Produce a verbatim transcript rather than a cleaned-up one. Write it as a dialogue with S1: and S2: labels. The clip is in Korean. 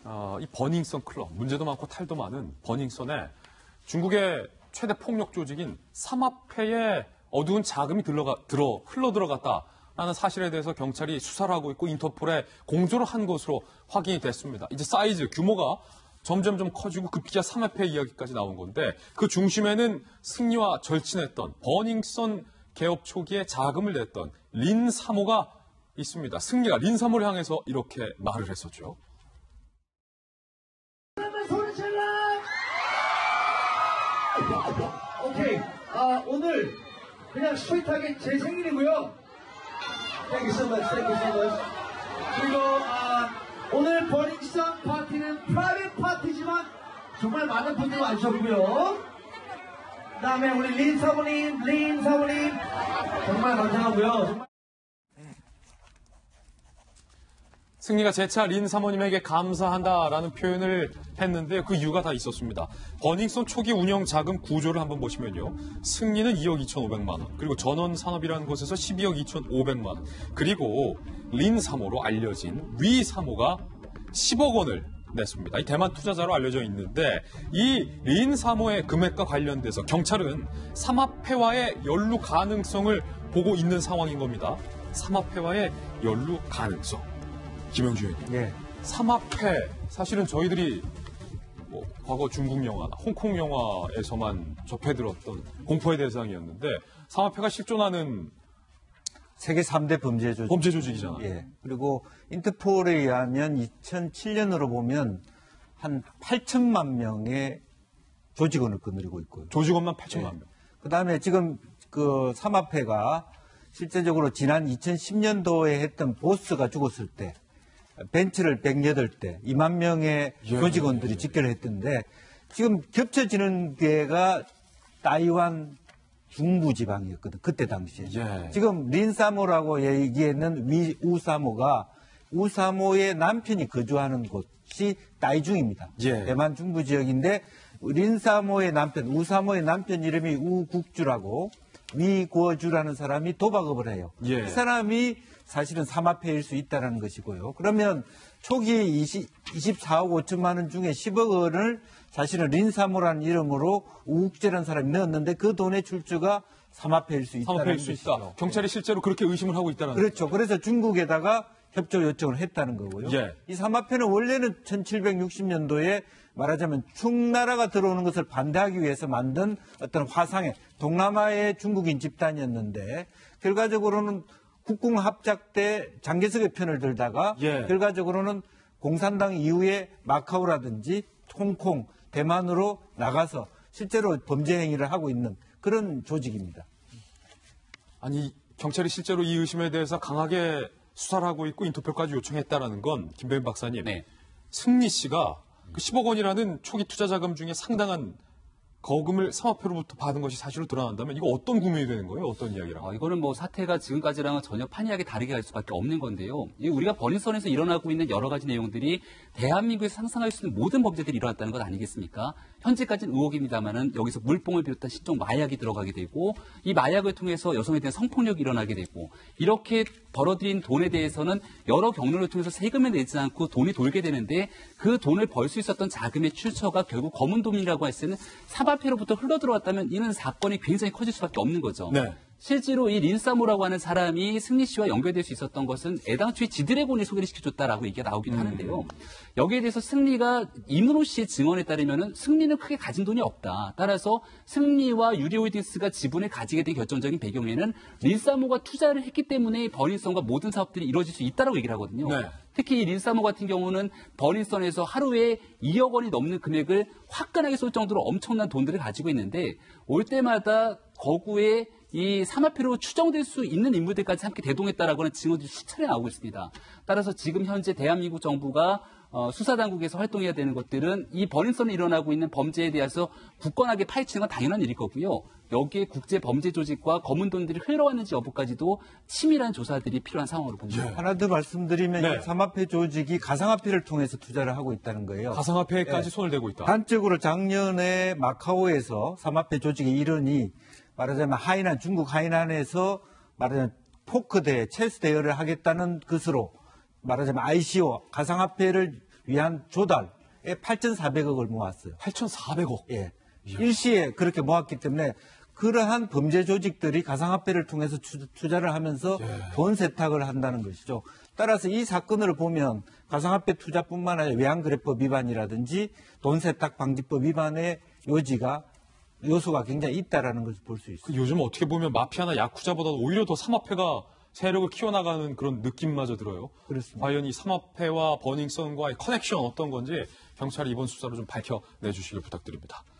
S1: 어, 이 버닝썬 클럽, 문제도 많고 탈도 많은 버닝썬에 중국의 최대 폭력 조직인 삼합회의 어두운 자금이 들러가, 들어, 흘러 들어갔다라는 사실에 대해서 경찰이 수사를 하고 있고 인터폴에 공조를 한 것으로 확인이 됐습니다. 이제 사이즈, 규모가 점점 좀 커지고 급기야 삼합회 이야기까지 나온 건데 그 중심에는 승리와 절친했던 버닝썬 개업 초기에 자금을 냈던 린 사모가 있습니다. 승리가 린 사모를 향해서 이렇게 말을 했었죠.
S2: 오케이. 아, 오늘 그냥 스윗하게 제 생일이고요. Thank you so much. Thank you so much. 그리고 아, 오늘 버닝썬 파티는 프라이빗 파티지만 정말 많은 분들이 와주셨고요. 그 다음에 우리 린 사모님, 린 사모님 정말 감사하고요. 정말...
S1: 승리가 재차 린 사모님에게 감사한다라는 표현을 했는데 그 이유가 다 있었습니다. 버닝썬 초기 운영 자금 구조를 한번 보시면요. 승리는 이억 이천오백만 원, 그리고 전원산업이라는 곳에서 십이억 이천오백만 원, 그리고 린 사모로 알려진 위 사모가 십억 원을 냈습니다. 이 대만 투자자로 알려져 있는데 이 린 사모의 금액과 관련돼서 경찰은 삼합회와의 연루 가능성을 보고 있는 상황인 겁니다. 삼합회와의 연루 가능성. 김영주 의원님.
S3: 예.
S1: 삼합회 사실은 저희들이 뭐 과거 중국 영화나 홍콩 영화에서만 접해 들었던 공포의 대상이었는데 삼합회가 실존하는
S3: 세계 삼 대 범죄 조직.
S1: 범죄 조직이잖아요.
S3: 예. 그리고 인터폴에 의하면 이천칠 년으로 보면 한 팔천만 명의 조직원을 거느리고 있고요.
S1: 조직원만 팔천만 명.
S3: 그 다음에 지금 그 삼합회가 실제적으로 지난 이천십 년도에 했던 보스가 죽었을 때 벤츠를 백여덟 대, 이만 명의
S1: 예,
S3: 조직원들이
S1: 예, 예.
S3: 집결을 했던데 지금 겹쳐지는 데가 타이완 중부 지방이었거든. 그때 당시에.
S1: 예.
S3: 지금 린사모라고 얘기했는 위 우사모가 우사모의 남편이 거주하는 곳이 따이중입니다.
S1: 예.
S3: 대만 중부 지역인데 린사모의 남편, 우사모의 남편 이름이 우국주라고 위구어주라는 사람이 도박업을 해요.
S1: 예.
S3: 이 사람이 사실은 삼합회일 수 있다는 것이고요. 그러면 초기 이십, 이십사억 오천만 원 중에 십억 원을 사실은 린사모라는 이름으로 우국재라는 사람이 넣었는데 그 돈의 출처가 삼합회일 수 있다는
S1: 삼합회일 수
S3: 것이죠.
S1: 있다. 경찰이 실제로 그렇게 의심을 하고 있다는
S3: 그렇죠. 그래서 중국에다가 협조 요청을 했다는 거고요.
S1: 예.
S3: 이 삼합회는 원래는 천칠백육십 년도에 말하자면 충나라가 들어오는 것을 반대하기 위해서 만든 어떤 화상의 동남아의 중국인 집단이었는데 결과적으로는 국궁합작 때 장개석의 편을 들다가
S1: 예.
S3: 결과적으로는 공산당 이후에 마카오라든지 홍콩, 대만으로 나가서 실제로 범죄 행위를 하고 있는 그런 조직입니다.
S1: 아니 경찰이 실제로 이 의심에 대해서 강하게 수사를 하고 있고 인터폴까지 요청했다라는 건 김배윤 박사님,
S4: 네.
S1: 승리 씨가 그 십억 원이라는 초기 투자 자금 중에 상당한 거금을 삼합회로부터 받은 것이 사실로 드러난다면 이거 어떤 구명이 되는 거예요? 어떤 이야기랑?
S4: 어, 이거는 뭐 사태가 지금까지랑은 전혀 판이하게 다르게 갈 수밖에 없는 건데요. 이 우리가 버닝썬에서 일어나고 있는 여러 가지 내용들이 대한민국에서 상상할 수 있는 모든 범죄들이 일어났다는 것 아니겠습니까? 현재까지는 의혹입니다만은 여기서 물뽕을 비롯한 실종 마약이 들어가게 되고 이 마약을 통해서 여성에 대한 성폭력이 일어나게 되고 이렇게 벌어들인 돈에 대해서는 여러 경로를 통해서 세금을 내지 않고 돈이 돌게 되는데 그 돈을 벌 수 있었던 자금의 출처가 결국 검은 돈이라고 할 때는 삼합회로부터 흘러들어왔다면 이는 사건이 굉장히 커질 수밖에 없는 거죠.
S1: 네.
S4: 실제로 이 린사모라고 하는 사람이 승리 씨와 연결될 수 있었던 것은 애당초에 지드래곤이 소개를 시켜줬다라고 얘기가 나오긴
S1: 음.
S4: 하는데요. 여기에 대해서 승리가 이문호 씨의 증언에 따르면은 승리는 크게 가진 돈이 없다. 따라서 승리와 유리홀딩스가 지분을 가지게 된 결정적인 배경에는 린사모가 투자를 했기 때문에 버닝썬과 모든 사업들이 이루어질 수 있다라고 얘기를 하거든요.
S1: 네.
S4: 특히 이 린사모 같은 경우는 버닝썬에서 하루에 이억 원이 넘는 금액을 화끈하게 쏠 정도로 엄청난 돈들을 가지고 있는데 올 때마다 거구에 이 삼합회로 추정될 수 있는 인물들까지 함께 대동했다라고 하는 증언들이 수차례 나오고 있습니다. 따라서 지금 현재 대한민국 정부가 어, 수사당국에서 활동해야 되는 것들은 이 버닝썬에 일어나고 있는 범죄에 대해서 굳건하게 파헤치는 건 당연한 일일 거고요. 여기에 국제 범죄 조직과 검은 돈들이 흘러왔는지 여부까지도 치밀한 조사들이 필요한 상황으로 봅니다.
S1: 예.
S3: 하나 더 말씀드리면
S1: 네.
S3: 이 삼합회 조직이 가상화폐를 통해서 투자를 하고 있다는 거예요.
S1: 가상화폐까지
S3: 예.
S1: 손을 대고 있다.
S3: 단적으로 작년에 마카오에서 삼합회 조직의 일원이 말하자면 하이난, 중국 하이난에서 말하자면 포크 대회, 체스 대회를 하겠다는 것으로 말하자면 아이씨오, 가상화폐를 위한 조달에 팔천사백억을 모았어요.
S1: 팔천사백억.
S3: 예. 일시에 그렇게 모았기 때문에 그러한 범죄 조직들이 가상화폐를 통해서 투자를 하면서 돈 세탁을 한다는 것이죠. 따라서 이 사건을 보면 가상화폐 투자뿐만 아니라 외환거래법 위반이라든지 돈 세탁 방지법 위반의 요지가 요소가 굉장히 있다라는 것을 볼 수 있습니다.
S1: 요즘 어떻게 보면 마피아나 야쿠자보다 오히려 더 삼합회가 세력을 키워나가는 그런 느낌마저 들어요.
S3: 그렇습니다.
S1: 과연 이 삼합회와 버닝썬과의 커넥션 어떤 건지 경찰이 이번 수사로 좀 밝혀내 주시길 부탁드립니다.